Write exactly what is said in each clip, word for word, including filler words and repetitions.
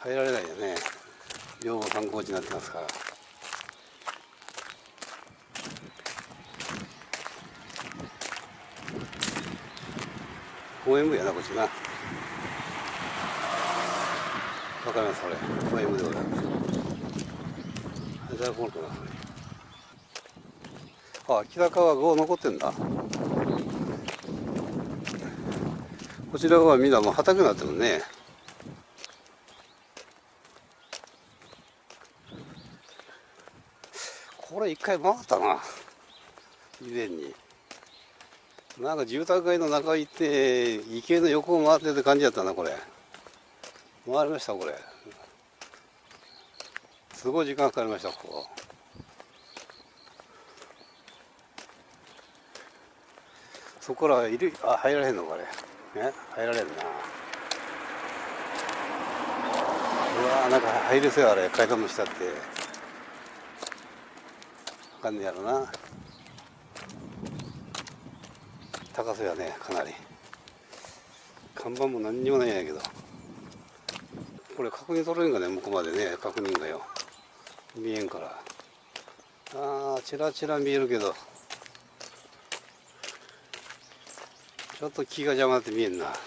入られないよね。両方観光地になってますから。公園部やな、こっちな。わかります、これ。公園部でございます。あれ、誰このかな、これ。あ、北川郷残ってんだ。こちらはみんなもう畑になってるね。これ一回回ったな、以前に。なんか住宅街の中行って池の横を回ってって感じだったな。これ回りました。これすごい時間かかりました。ここそこらいる。あ、入られへんのこれ。ね、入られんな。うわー、なんか入れそうや。あれ階段の下ってわかんねえやろな。高そうやね、かなり。看板も何にもないんやけど、これ確認取れんがね、向こうまでね、確認がよ見えんから。あー、チラチラ見えるけどちょっと木が邪魔って見えんな。こ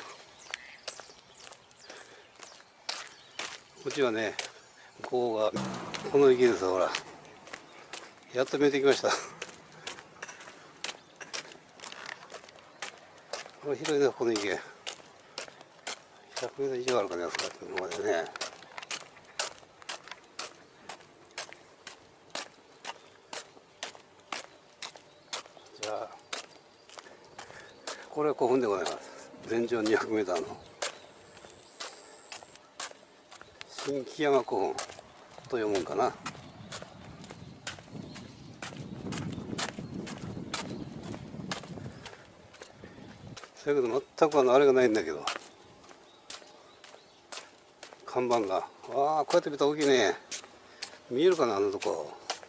っちはね、ここがこの池です。ほら、やっと見えてきました。これ広いね、この池。ひゃくメートル以上あるかね、あそこまでね。じゃあこれは古墳でございます。全長にひゃくメーターの新木山古墳と読むんかな。そういうけど全くあのあれがないんだけど、看板が。ああ、こうやって見たら大きいね。見えるかな、あのとこ。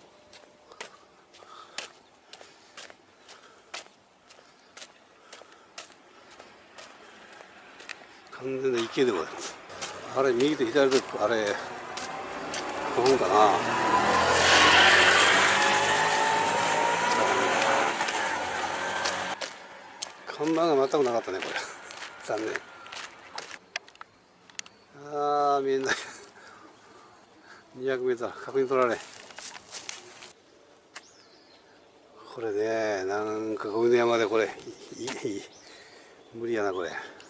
完全な池でございます。あれ右と左とあれ古墳かな。看板が全くなかったね、これ。残念。ああ、見えない。にひゃくメートル確認取られ。これね、なんかゴミの山でこれいいいい無理やなこれ。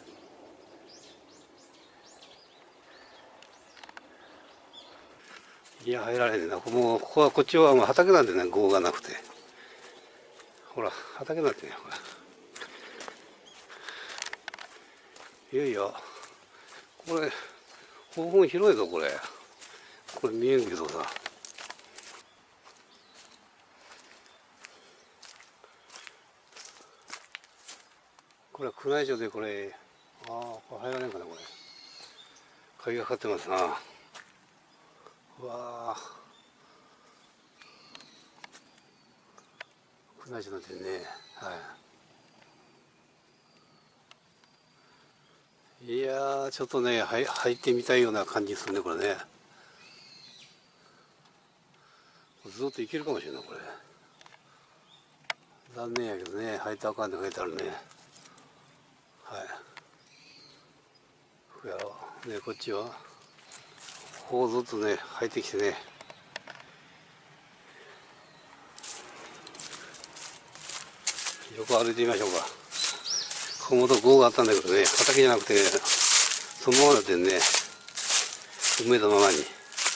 いや、入られへんな。もうここは、こっちはもう畑なんでね、郷がなくて。ほら、畑なんてね、ほら。いやいや、これ方法広いぞこれ。これ見えんけどさ。これは宮内庁でこれ、ああ、これ入らないかなこれ。鍵がかかってますな。うわあ、宮内庁になってるね。はい。いやー、ちょっとね、入入ってみたいような感じするね、これね。ずっといけるかもしれない、これ。残念やけどね、入ったらあかんって書いてあるね。はい。こやろう。ね、こっちは、こうずっとね、入ってきてね。横歩いてみましょうか。ここもと郷があったんだけどね、畑じゃなくて、そのままだってね、埋めたままに。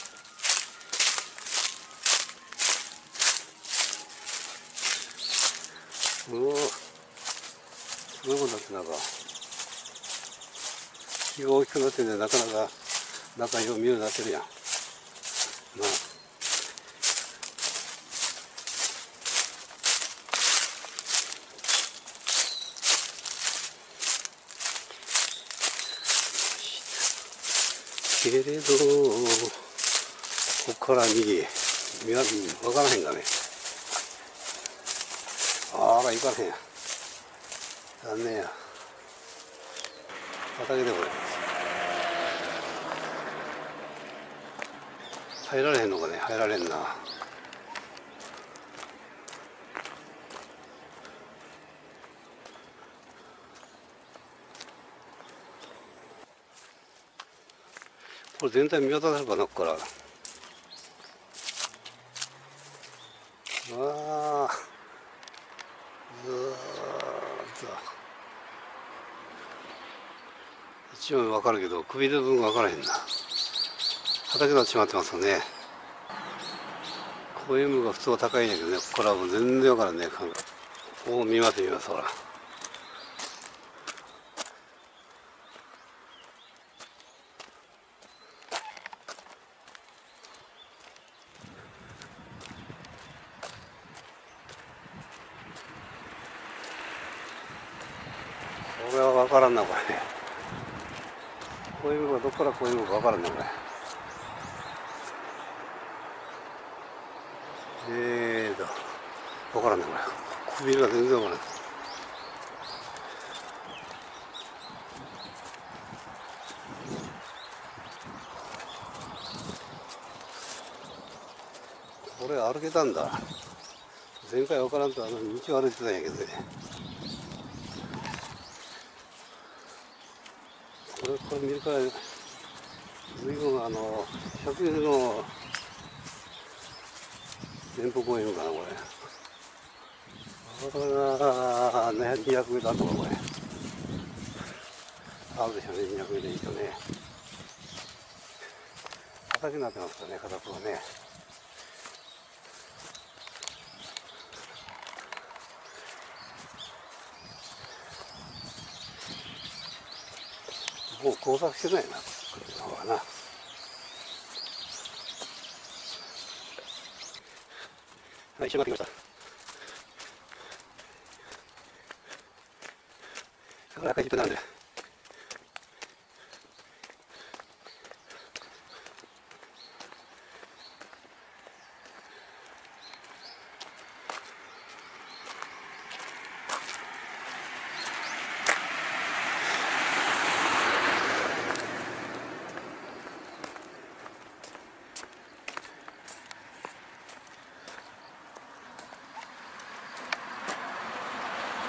うお、すごいことになってなんか、木が大きくなってね、なかなか中よう見るようになってるやん。まあ、けれど、ここから右、見わ分からへんがね。あら、行かへんや。残念や。畑でこれ。 入られへんのかね。入られんな。これ全体見渡せるかな、ここから。ああ、ずーっと一応分かるけど首の部分分からへんな。畑になってしまってますよね。こういう部分が普通は高いんやけどね、ここからはもう全然分からんね。おお、見ます見ます、ほら。これは分からんな、これ。こういう部分がどこからこういう部分か分からんな、これ。えーと、分からんな、これ。首が全然分からん。これ歩けたんだ。前回分からんとあの道を歩いてたんやけどね。これ、これ見るから、随分あの、植物の連邦公園かな、これ。ああ、ね、にひゃくメートルあったか、これ。あるでしょうね、にひゃくメートル以上ね。畑になってますからね、片方はね。もう工作してないな、こっちの方はな。はい、一緒になってきました。だから赤いじゅっぷんなんで。